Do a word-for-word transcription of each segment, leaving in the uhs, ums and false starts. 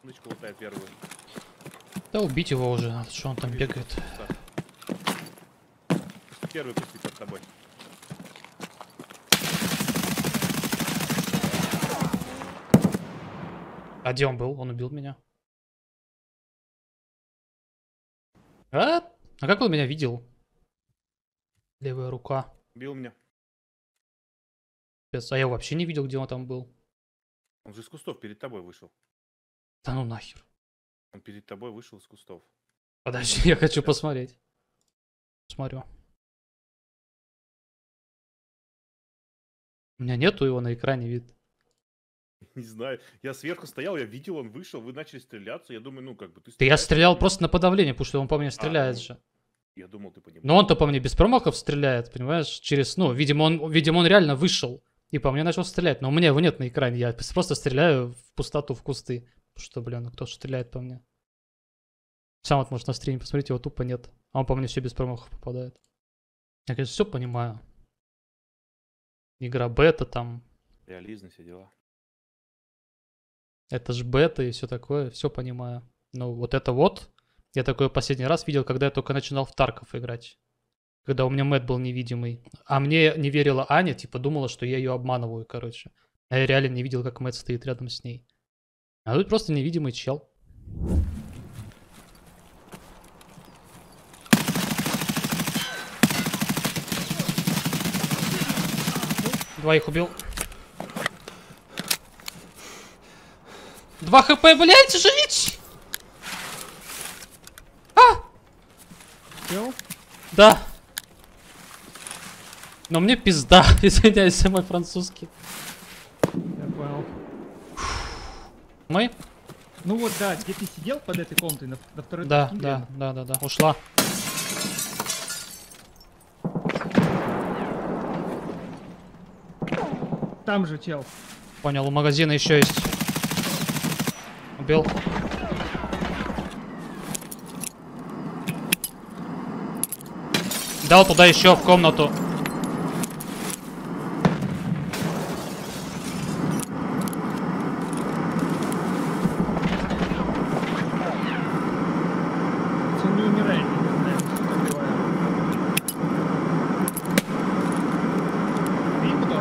Нычку лутает первую. Да убить его уже, что он там Вижу. бегает. Первый пустит под тобой. А где он был? Он убил меня. А? А как он меня видел? Левая рука. Бил меня. Пец, а я вообще не видел, где он там был. Он же из кустов перед тобой вышел. Да ну нахер. Он перед тобой вышел из кустов. Подожди, я хочу посмотреть. Смотрю. У меня нету его на экране вид. Не знаю. Я сверху стоял, я видел, он вышел, вы начали стреляться. Я думаю, ну как бы ты Да я стреляешь, стрелял ты- просто на подавление, потому что он по мне стреляет ну, же. Я думал, ты понимаешь. Но он-то по мне без промахов стреляет, понимаешь? Через, ну, видимо, он, видимо, он реально вышел. И по мне начал стрелять. Но у меня его нет на экране. Я просто стреляю в пустоту, в кусты. Потому что, блин, кто стреляет по мне? Сам вот, может, на стриме посмотрите, его тупо нет. А он по мне все без промахов попадает. Я, конечно, все понимаю. Игра бета там. Реализм, все дела. Это ж бета и все такое. Все понимаю. Но вот это вот. Я такое последний раз видел, когда я только начинал в Тарков играть. Когда у меня Мэтт был невидимый. А мне не верила Аня, типа думала, что я ее обманываю, короче. А я реально не видел, как Мэтт стоит рядом с ней. А тут просто невидимый чел. Двоих убил. Два хп, блядь, жить! А! Все? Да. Но мне пизда, извиняюсь за мой французский. Я понял. Мы? Ну вот, да, где ты сидел под этой комнатой, на, на второй Да, точке, да, да, да, да. Ушла. Там же чел. Понял, у магазина еще есть. Убил. Дал туда еще в комнату. Все не умирает, не знаю, что убиваю. Ты куда?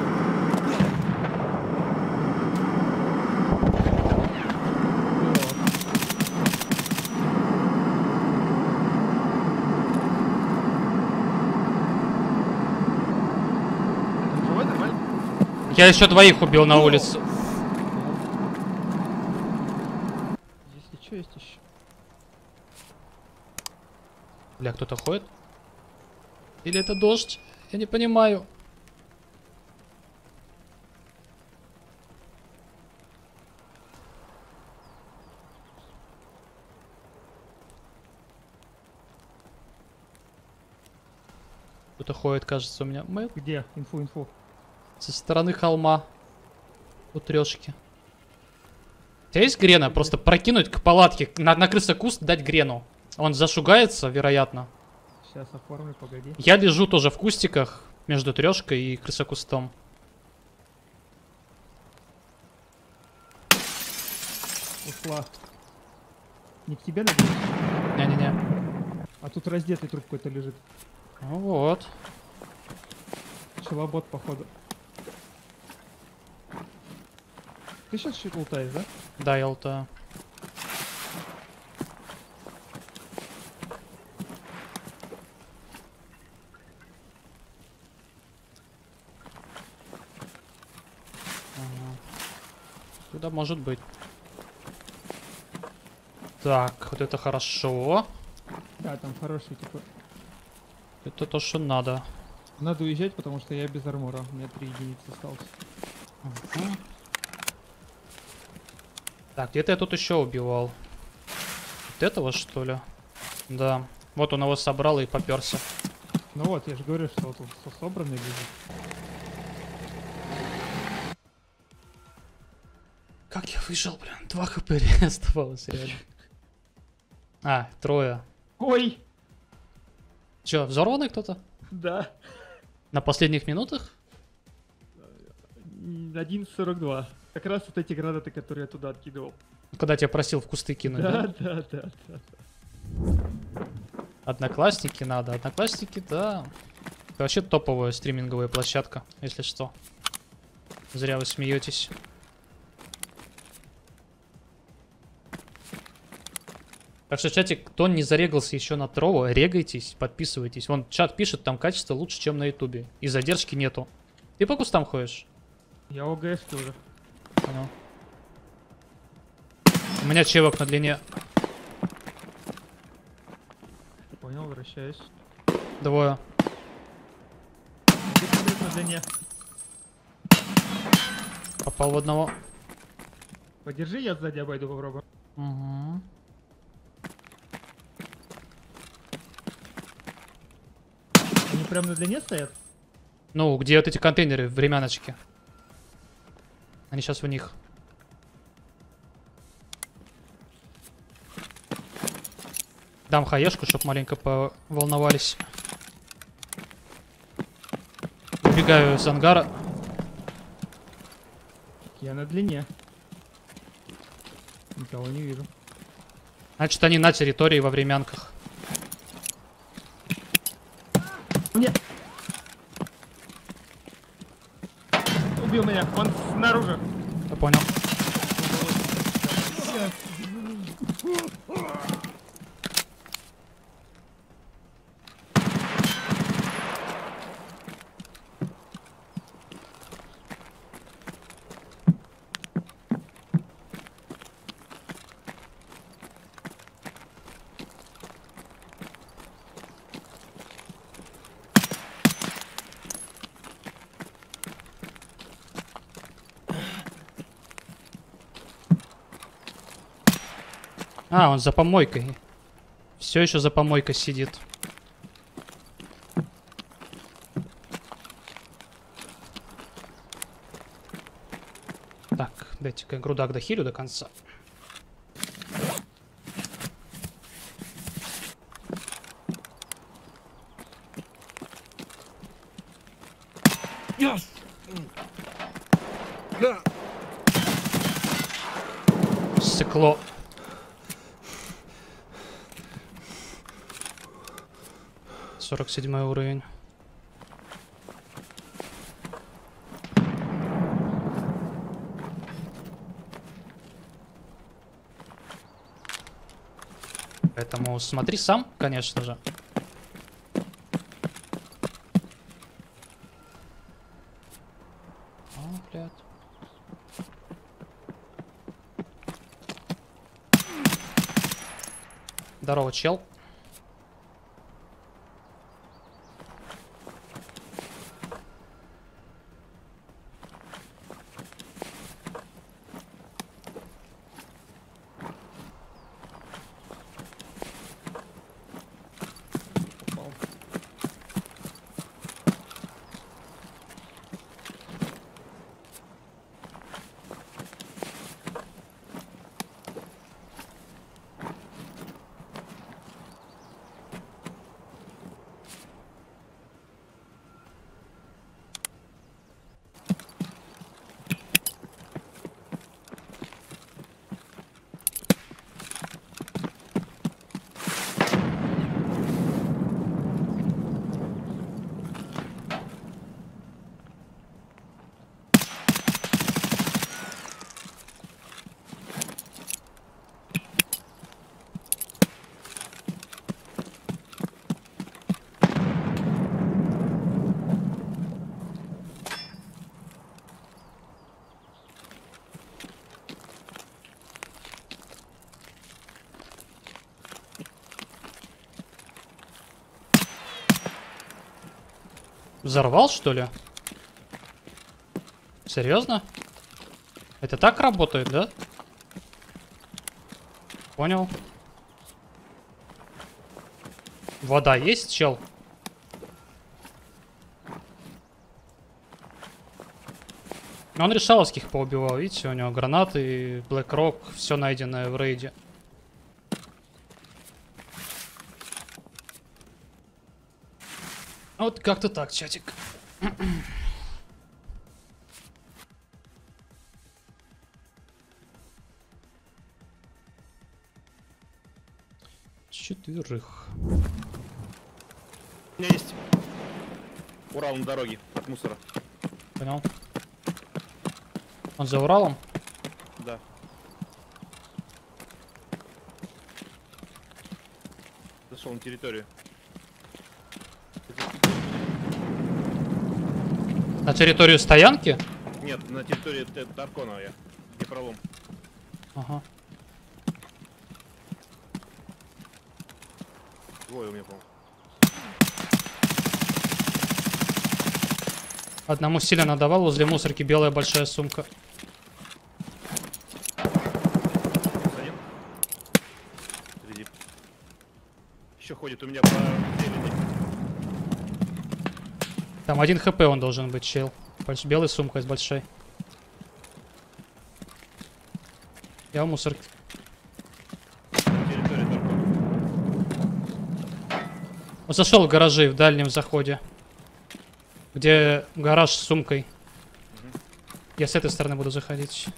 Живой, нормально? Я еще двоих убил на улице. Если что, есть еще. Бля, кто-то ходит? Или это дождь? Я не понимаю. Кто-то ходит, кажется, у меня. Мэл. Где? Инфу, инфу. Со стороны холма. У трешки. У тебя есть грена? Просто прокинуть к палатке, на, на крысокуст дать грену. Он зашугается, вероятно. Сейчас оформлю, погоди. Я лежу тоже в кустиках между трешкой и крысокустом. Ушла. Не к тебе, надеюсь? Не-не-не. А тут раздетый труп какой-то лежит. Ну вот. Челобот, походу. Ты сейчас что-то лутаешь, да? Да, я лутаю. Ага. Сюда может быть. Так, вот это хорошо. Да, там хороший, типа. Это то, что надо. Надо уезжать, потому что я без армора. У меня три единицы осталось. Ага. Так, где-то я тут еще убивал. Вот этого, что ли? Да. Вот он его собрал и поперся. Ну вот, я же говорю, что вот тут со- собранный лежит. Как я выжил, блин? Два хп оставалось реально. А, трое. Ой! Че, взорванный кто-то? Да. На последних минутах? одиннадцать сорок два. Как раз вот эти гранаты, которые я туда откидывал. Когда я тебя просил в кусты кинуть, да? Да, да, да, да. Одноклассники надо. Одноклассники, да. Это вообще топовая стриминговая площадка, если что. Зря вы смеетесь. Так что, чатик, кто не зарегался еще на Трово, регайтесь, подписывайтесь. Вон, чат пишет, там качество лучше, чем на Ютубе. И задержки нету. Ты по кустам ходишь? Я ОГС тоже. Понял. У меня чевок на длине. Понял, возвращаюсь. Двое. Где смотреть на длине? Попал в одного. Подержи, я сзади обойду, попробую. Угу. Они прям на длине стоят? Ну, где вот эти контейнеры, времяночки? Они сейчас в них. Дам хаешку, чтоб маленько поволновались. Убегаю из ангара. Я на длине. Никого не вижу. Значит, они на территории во времянках. Нет! Убил меня, он снаружи. Я понял. А, он за помойкой. Все еще за помойкой сидит. Так, дайте-ка грудак дохилю до конца. Yes. Yeah. Стекло. сорок седьмой уровень. Поэтому смотри сам, конечно же. О, блядь. Здорово, чел. Взорвал, что ли? Серьезно? Это так работает, да? Понял. Вода есть, чел? Он решаловских поубивал, видите, у него гранаты, Black Rock, все найденное в рейде. Вот как-то так, чатик. четверых. У меня есть Урал на дороге от мусора. Понял. Он за Уралом? Да. Зашел на территорию. На территорию стоянки? Нет, на территории Т- Таркона я. Где пролом. Ага. Двое у меня, по-моему. Одному сильно надавал, возле мусорки белая большая сумка. Один. Среди. Еще ходит у меня по зелени. Там один хп он должен быть, чел. Больш- Белая сумка с большой. Я в мусорке. Территория Таркона. Он зашел в гаражи в дальнем заходе. Где гараж с сумкой. Мгм. Я с этой стороны буду заходить.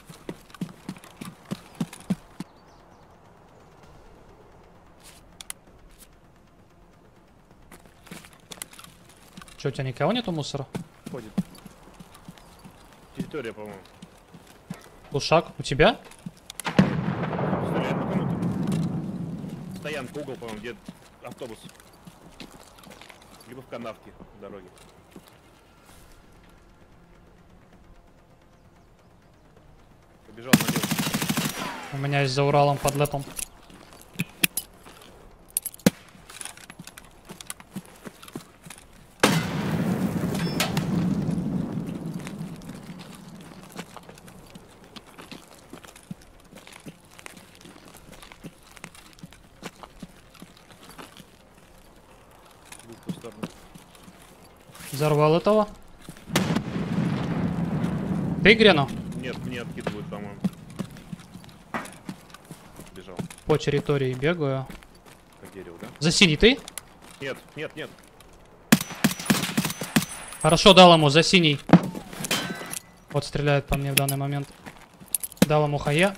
Че, у тебя никого нету мусора? Ходит. Территория, по-моему. Лушак, у тебя? Стреляет по кому-то. Стоянка, угол, по-моему, где автобус. Либо в канавке в дороге. Побежал на левую. У меня есть за Уралом под лэпом. В ту сторону. Взорвал этого. Ты Грену? Нет, мне откидывают, по-моему. Бежал. По территории бегаю. По дереву, да? За синий ты? Нет, нет, нет. Хорошо, дал ему за синий. Вот стреляет по мне в данный момент. Дал ему хае.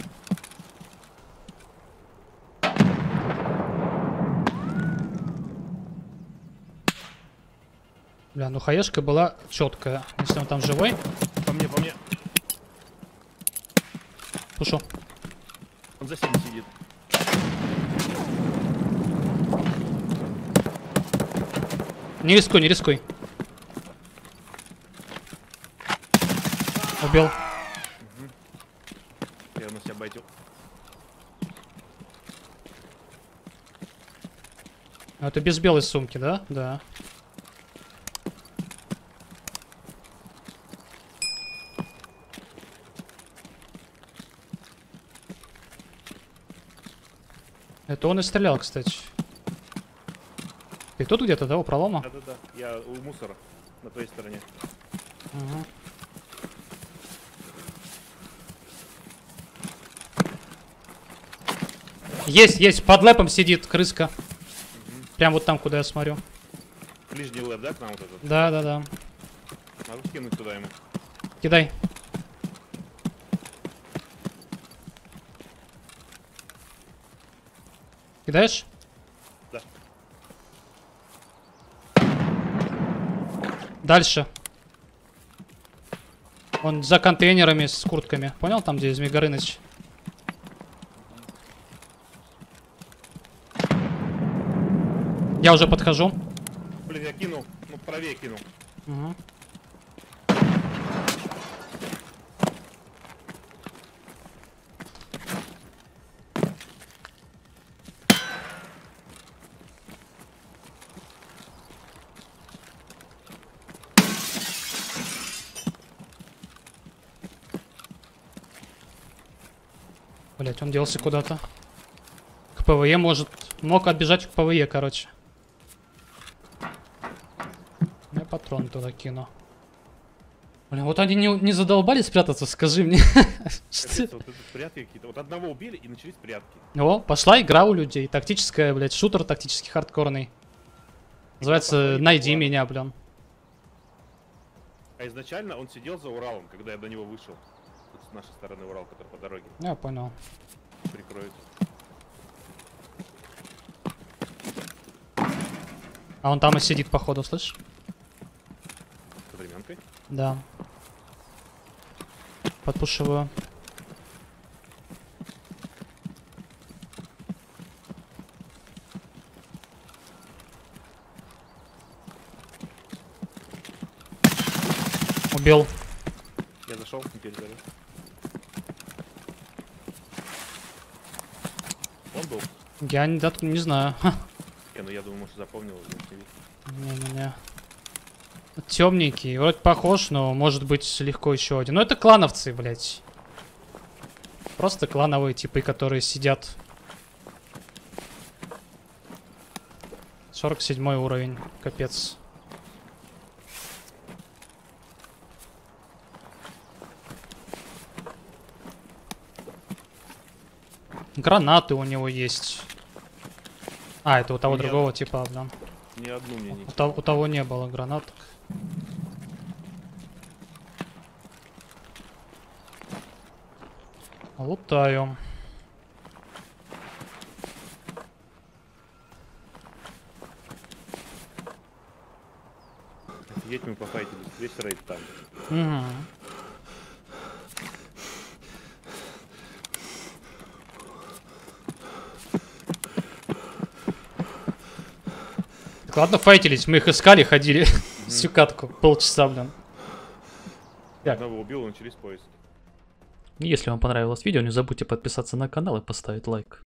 Бля, ну хаешка была четкая. Если он там живой, По мне, по мне. тушу. Он за синим сидит. Не рискуй, не рискуй. Убил. Я на себя байтил. А это без белой сумки, да? Да. Это он и стрелял, кстати. Ты тут где-то, да, у пролома? Да-да-да. Я у мусора. На твоей стороне. Ага. Есть, есть, под лэпом сидит крыска. Прям вот там, куда я смотрю. Ближний лэп, да, к нам вот этот? Да, да, да. Надо скинуть туда ему. Кидай. Кидаешь? Да. Дальше. Он за контейнерами с куртками. Понял, там, где Змей Горыныч? Я уже подхожу. Блин, я кинул. Ну, правее кинул. Угу. Блять, он делся куда-то. К ПВЕ может... Мог отбежать к ПВЕ, короче. Я патрон туда кину. Блин, вот они не, не задолбались спрятаться, скажи мне. Что? Капец, вот это прятки какие-то. Вот одного убили и начались прятки. О, пошла игра у людей. Тактическая, блядь, шутер тактический хардкорный. Называется походит, «Найди ладно. меня», блин. А изначально он сидел за Уралом, когда я до него вышел. Тут с нашей стороны Урал, который по дороге Я понял. прикроет. А он там и сидит, походу, слышь? С временкой. Да. Подпушиваю. Убил. Я зашел, теперь зарю. Он был. Я не, да, не знаю. Ха. Не, ну я думаю, может запомнил. Не-не-не. Темненький. Вроде похож, но может быть легко еще один. Ну это клановцы, блядь. Просто клановые типы, которые сидят. сорок седьмой уровень. Капец. Гранаты у него есть. А, это у того Нет. другого типа, да. Ни одну мне не. У, того- у того не было гранат. Лутаю. Офигеть, мы пофайтились. Весь рейд там. Угу. Так, ладно, файтились, мы их искали, ходили всю катку, полчаса, блин. Так. Одного убил, начались поиски. Если вам понравилось видео, не забудьте подписаться на канал и поставить лайк.